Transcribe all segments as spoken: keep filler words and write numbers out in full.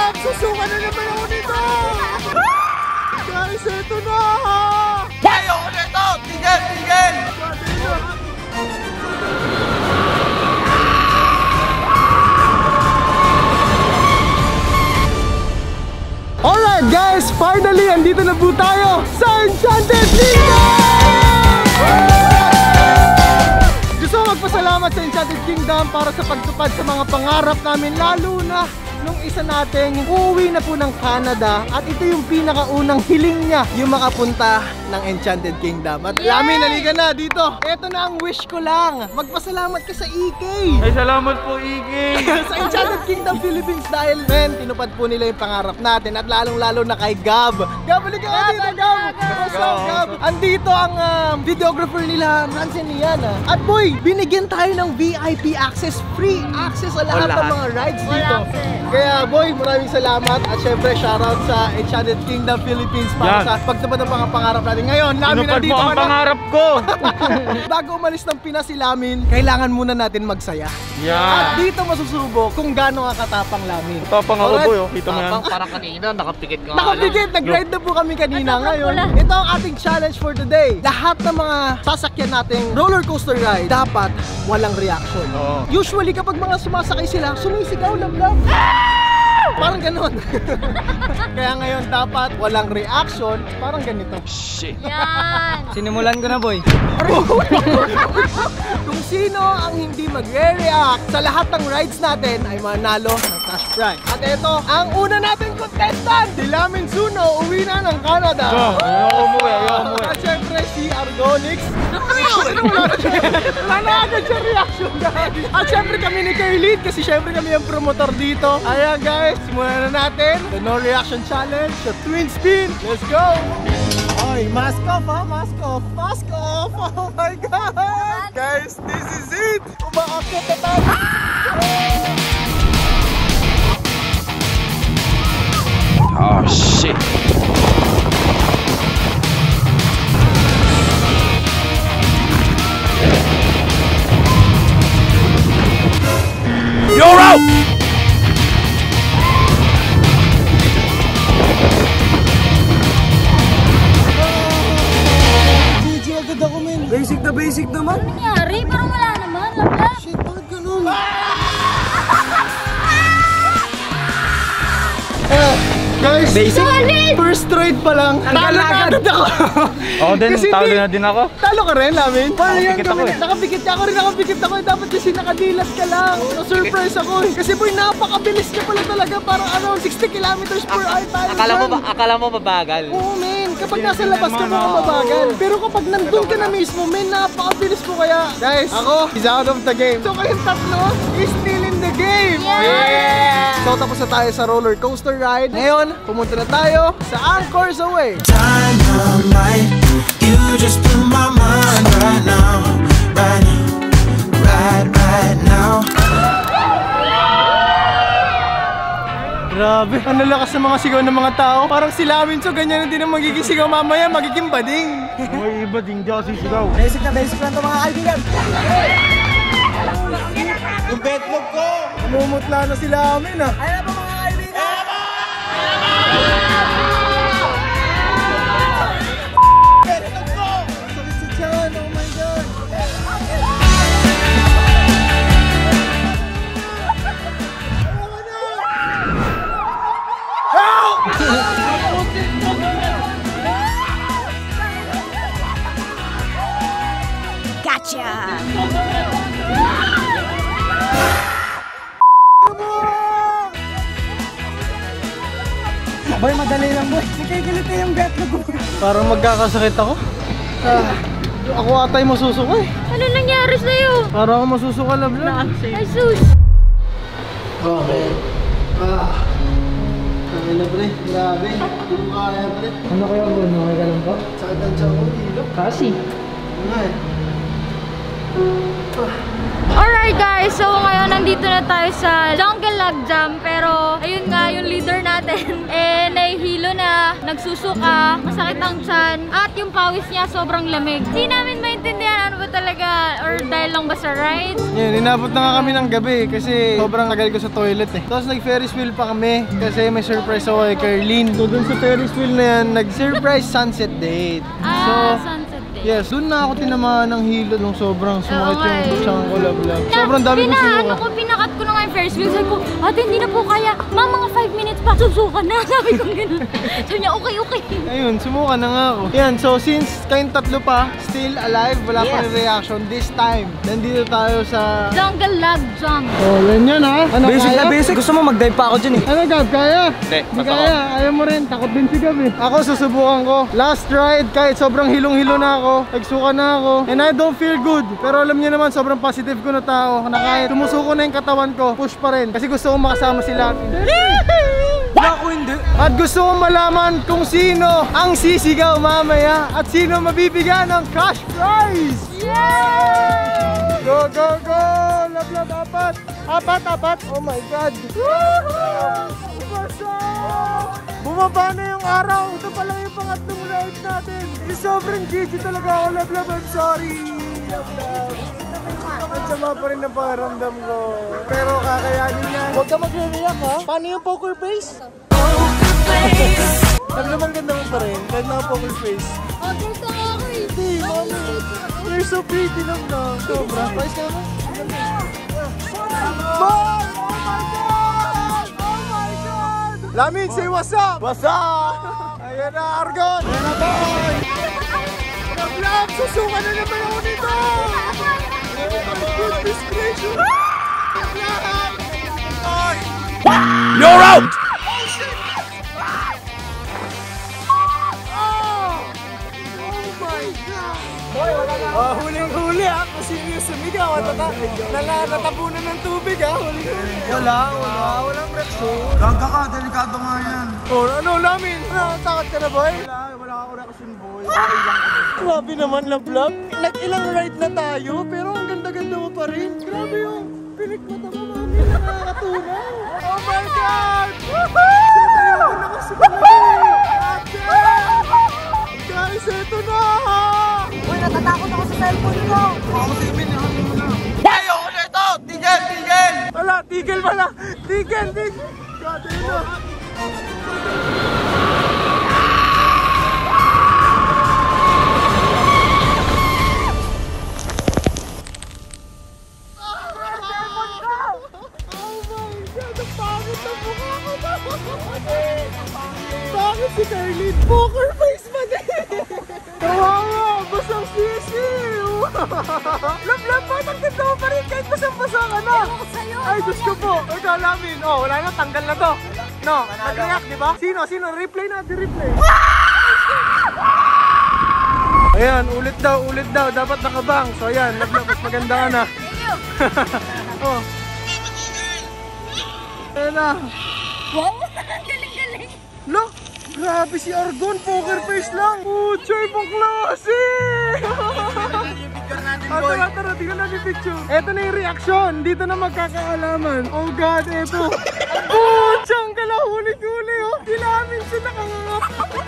God! Susuka na naman ako nito! Guys, ito na! Ayoko nito! Tigil! Tigil! Alright guys, finally, andito na po tayo sa Enchanted Kingdom! Gusto ko magpasalamat sa Enchanted Kingdom para sa pagtupad sa mga pangarap namin, lalo na nung isa nating uuwi na po ng Canada at ito yung pinakaunang hiling niya, yung makapunta ng Enchanted Kingdom. At Lamin, naliga na dito. Ito na ang wish ko lang. Magpasalamat ka sa E K. Ay, salamat po, E K. Sa Enchanted Kingdom Philippines dahil men, tinupad po nila yung pangarap natin at lalong-lalo na kay Gab. Gab, halika ka dito, Gab. What's up, Gab? Andito ang um, videographer nila, Nansen Liana. At boy, binigyan tayo ng V I P access, free access sa lahat ng mga rides dito. Kaya boy, maraming salamat at syempre shoutout sa Enchanted Kingdom Philippines para Yan. sa pagtupad ng mga pangarap natin. Ngayon, Lamin, Tinupad nandito mo ang ka na. pangarap ko. Bago umalis ng Pinas si Lamin, kailangan muna natin magsaya. Yan. At dito masusubok kung gaano ka katapang, Lamin. Tapang ako, Alright. boy, oh. Kita mo yan. Tapang parang kanina, nakapikit ka. Nakapigit, nag-ride na po kami kanina. Ngayon, ito ang ating challenge for today. Lahat ng mga sasakyan nating roller coaster ride, dapat walang reaction. Oo. Usually kapag mga sumasakay sila, sumisigaw lang lang. Parang ganon. Kaya ngayon dapat walang reaction, parang ganito. Shit. Yan! Sinimulan ko na, boy. Kung sino ang hindi magre-react sa lahat ng rides natin ay manalo ng cash prize. At ito, ang una nating contestant, si Lamin Suno, uwi na ng Canada. Oh, ayoko umuwi, ayoko umuwi. At syempre si Argonix. Wala na agad siya reaction, guys. At syempre kami ni Kerlid kasi syempre kami ang promotor dito. Ayan guys, simulan na natin the no reaction challenge sa twin spin. Let's go! Ay, mask off ha, mask off, mask off! Oh my God! Guys, this is it! Umaakit na tayo! Oh, shit. You're out! Basic na basic naman. Ano nangyari? Parang wala naman. Labla. Shit, bakit ganun? Eh, guys, basic? First ride pa lang. Talo na agad ako. Oo din, Kasi talo di- na din ako. Talo ka rin, Lamin? Paano yan Nakapikit kami? ako eh. Nakapikit ka. Ako rin nakapikit ako. eh. Dapat kasi nakadilat ka lang. Na-surprise ako eh. Kasi boy, napakabilis ka pala talaga. Parang ano, sixty kilometers per hour tayo. Akala mo dyan. ba, akala mo mabagal? Oo, men. Kapag nasa labas ka mga mabagal. Pero kapag nandun ka na mismo, men, napakabilis mo kaya. Guys, ako is out of the game. So kayong tatlo is still in the game. Yeah! So tapos na tayo sa roller coaster ride. Ngayon, pumunta na tayo sa Anchor's Away. Dynamite, you just blew my mind right now, right now, right, right now. Grabe, ang lalakas ng mga sigaw ng mga tao. Parang si Lamin, so ganyan din ang magiging sigaw mamaya, magiging bading. May iba din dyan sisigaw. Basic na basic lang ito mga kaibigan. Yung betlog ko! Namumutla na si Lamin ah. Ayan ba mga kaibigan? Betlog ko! Sakit si Chan, oh my God. Boy, madali lang boy. Nagkagalit na yung betlog ko. Parang magkakasakit ako. Ah, ako atay masusuka eh. Ano nangyari sa'yo? Parang ako masusuka lang lang. Ay, sus! Okay. Ah. Ano na pre? Grabe. Hindi mo kaya pre. Ano kaya ba? Okay ka lang ba? Sakit ang tiyan ko. Hilo. Kasi. Ano nga eh. Alright guys, so ngayon nandito na tayo sa Jungle Log Jam. Pero ayun nga, yung leader natin eh nahihilo na, nagsusuka, masakit ang tiyan, at yung pawis niya sobrang lamig. Hindi namin maintindihan maintindihan ano ba talaga or dahil lang ba sa rides? Yan, inabot na nga kami ng gabi kasi sobrang tagal ko sa toilet eh. Tapos nag-Ferris wheel pa kami kasi may surprise ako kay Carlene. So dun sa Ferris wheel na yan, nag-surprise sunset date. Ah, So, sunset day. yes, dun na ako tinamaan ng hilo nung sobrang sumakit Oo, yung eh. siyang kulab-lab. Na, Sobrang dami ko pina, ano sinuka. ko, pinakat ko na nga yung Ferris wheel. Sabi ko, ate, hindi na po kaya. Ma, mga five minutes pa. Susukan na. Sabi ko gano'n. Sabi niya, okay, okay. Ayun, sumuka na nga ako. Yan, so since kayong tatlo pa, still alive, wala pa Yes. rin reaction this time. Nandito tayo sa... Jungle Log Jump. Oh, yan yan ha? Ano, Basic kaya? na basic. Gusto mo mag-dive pa ako dyan eh. Ano Gab, kaya? Hindi, Hindi basta kaya, ayaw mo rin, takot din si Gab eh. Ako susubukan ko. Last ride, kahit sobrang hilong-hilo na ako, nagsuka na ako, and I don't feel good. Pero alam niyo naman, sobrang positive ko na tao, na kahit tumusuko na yung katawan ko, push pa rin. Kasi gusto kong makasama sila. Wala ako hindi. At gusto kong malaman kung sino ang sisigaw mamaya at sino mabibigyan ng cash prize! Yeah! Go, go, go! Love, love, apat! Apat, apat! Oh my God! Basa! Bumaba na yung araw! Ito pa lang yung pangatlong ride natin! Kasi sobrang gigi talaga ako! Love, love, I'm sorry! Love, love! Ang sama pa rin ang pakiramdam ko. Pero kakayanin yan. Huwag ka magre-react ha? Paano yung poker face? Love, love, ang ganda mo pa rin. Kahit na poker face. Oh, dito ako eh. Hindi, mami. You're so pretty lang na. Sobra. Price ka naman? Boy! Oh my God! Oh my God! Lamin, say what's up! What's up? Ayan na, Argon! Ayan na, boy! Love, love! Susuka na naman ako nito! Goodness gracious! Love! Boy! You're out! Oh, huling-huli ha, kung sino yung sumigaw at nata nala, natabunan ng tubig ha, huling-huli. Wala, wala, walang reaksyon. Gaga ka, delikado nga yan. Oh, ano, Lamin? Ano, takot ka na, boy? Wala, wala ako reaction boy. Grabe naman, love-love. Nag-ilang ride na tayo, pero ang ganda-ganda mo pa rin. Grabe yung pinikmata mo, mami, nakakatunaw. Oh my God! Woohoo! Ayoko na kasi ate! Guys, eto na! Uy, natatakot ako sa cellphone ko. Ako si Emin, ano mo na. Ayoko na ito! Tigil, tigil! Wala, tigil pala! Tigil, tigil! God, ayun na! Bakit si Carlene? Poker face pa din! Kawawa! Basang sisiw! Love-love, ba't ang ganda mo pa rin kahit basang-basa ka na? Ay, Diyos ko po! Ikaw, Lamin! Oh, wala na, tanggal na to! No, nag-react, di ba? Sino? Sino? Replay natin, replay! Ayan, ulit daw, ulit daw. Dapat nakabang. So ayan, love-love, mas maganda ka na. Oh. Ayan na. Wow! Galing-galing! Look! Grabe si Argon, poker face lang! Puchay, pang klase! Ah, tara, tara, tingnan natin yung picture. Eto na yung reaction, dito na magkakaalaman. Oh God, eto. Puchang kalahuli-huli, oh! Kilamin siya nakangangap.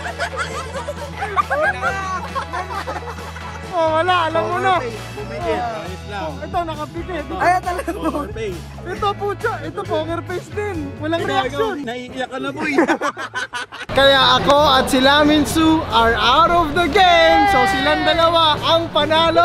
Oh, wala, alam mo na. Ito, nakapikit. Ay, talaga mo. Ito, pucha, ito poker face din. Walang reaction. Naiiyak ka na boy. Kaya ako at si Lamin Su are out of the game. So silang dalawa ang panalo.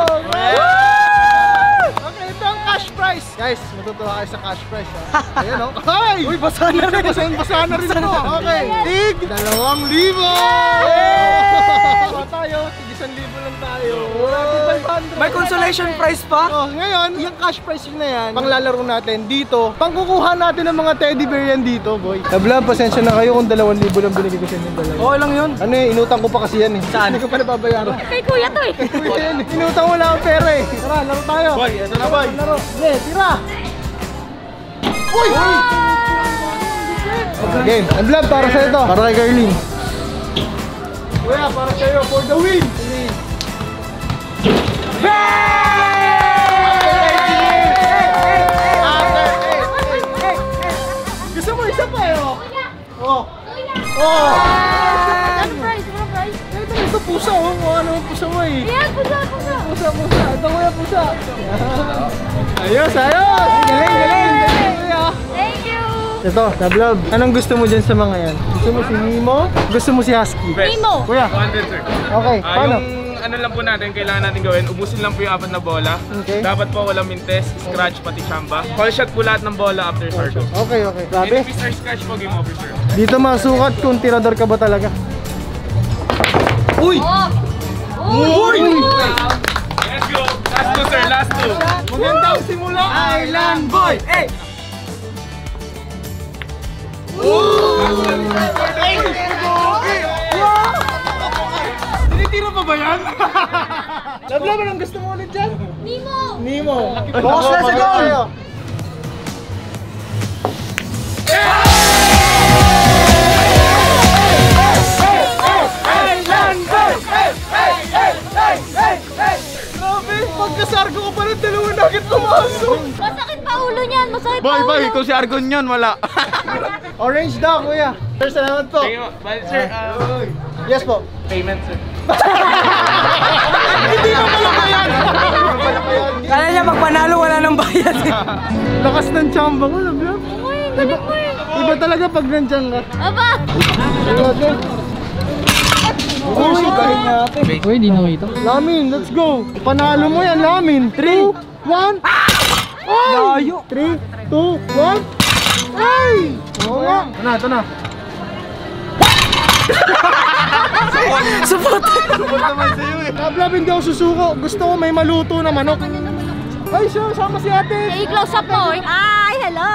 Okay, ito ang cash prize. Guys, matutuwa kayo sa cash prize. Ha? Ayan o. Ay! Uy, basa na rin. Basa, basa na rin ito. Okay. Tig! Dalawang libo! Baka tayo, tig isang libo lang tayo. five hundred. May consolation prize pa? Oh, ngayon, yung cash prize na yan, panglalaro natin dito, pangkukuha natin ng mga teddy bear yan dito, boy. Love, pasensya na kayo kung dalawang libo lang binigay ko sa inyo dalawa. Okay lang yun. Ano eh, inutang ko pa kasi yan eh. Saan? Hindi ko pa nababayaran. Kay kuya to eh! Kuya yan eh. Inutang wala akong pera eh. Tara, laro tayo. Boy, ito na boy. Laro. Sige, tira! Uy! Okay, game. And love, para sa'yo to. Para kay Carlene. Kuya, para sa'yo, for the win! Gusto mo isa pa eh, oh. Oh. Oh. Ano price? Ano price? Ito na ito pusa oh. Mukha naman pusa mo eh. Yan, pusa, pusa. Pusa, pusa. Ito kuya, pusa. Yan. Ayos, ayos. Galing, galing. Galing, kuya. Thank you. Ito, Love, anong gusto mo dyan sa mga yan? Gusto mo si Nemo? Gusto mo si Husky? Nemo. Kuya, one hundred, sir. okay, Ah, paano? yung ano lang po natin, kailangan natin gawin, ubusin lang po yung apat na bola. Okay. Dapat po walang mintes, scratch, pati chamba. Call shot po lahat ng bola after circle. Okay, okay. Grabe. Any piece or scratch po, game over, sir. Dito masukat kung tirador ka ba talaga. Uy! Oh. Uy! Let's go! Last two, sir, last two. Magandang simula! Island Boy! Hey! Tinitira pa ba yan? Love, love, anong gusto mo ulit dyan? Nemo. Nemo. Boss na sa goal! Grabe, pagkasargo ko pa rin, dalawa na agad pumasok. Masakit pa ulo niyan. Masakit Boy, pa boy, ulo. kung si Argon yun, wala. Orange daw, kuya. Sir, salamat po. Thank you, but, sir, uh, Yes po. payment, sir. Hindi mo pala ba yan? Kala niya magpanalo, wala nang bayad. Lakas ng tsamba ko, love, love. Uy, galing mo eh. Iba talaga pag nandyan ka. Aba. Grabe. Uy, galing natin. Uy, di nakita. Lamin, let's go. Panalo mo yan, Lamin. three, one. Layo. three, two, one. Ay! Oo nga. Ito na, ito na. Supot. Love, hindi ako susuko. Gusto ko may maluto na manok. Ay, siya, sama si ate. Hey, close up mo. Ay, hello.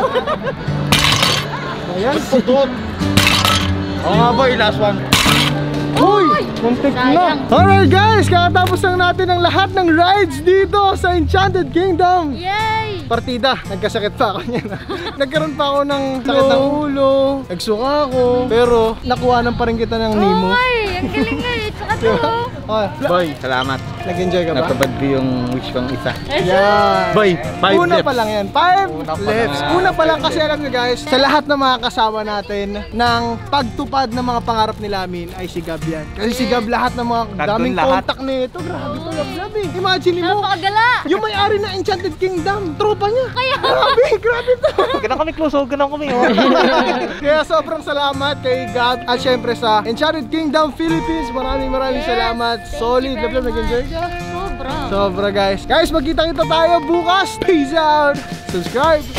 Ayan, putot. Oo nga boy, last one. Uy! Muntik na! Sayang. Alright guys, kakatapos lang natin ang lahat ng rides dito sa Enchanted Kingdom. Yay. Partida, nagkasakit pa ako niyan. Nagkaroon pa ako ng sakit ng ulo, nagsuka ako, pero nakuhanan pa rin kita ng Nemo. Uy, ang galing nga eh. Tsaka to. Ah, Boy, salamat. nag-enjoy ka ba? Natupad ko yung wish kong isa. Yeah. Boy, five Una left. pa lang yan. Five Una pa lefts. lang. Una pa lang kasi alam nyo guys, sa lahat ng mga kasama natin ng pagtupad ng mga pangarap ni Lamin ay si Gab yan. Kasi si Gab lahat ng mga Nandun daming lahat. contact nito. Grabe to, Gab, Gab eh. Imagine mo, Napakagala. yung may-ari ng Enchanted Kingdom, tropa niya. Kaya. Grabe, grabe to. Ganun kami close, ganun kami. Oh. Kaya sobrang salamat kay Gab at syempre sa Enchanted Kingdom Philippines. Maraming maraming Yes. salamat. Solid. Thank you Love, love, very nag-enjoy ka? Sobra. Sobra guys. Guys, magkita-kita tayo bukas. Peace out. Subscribe.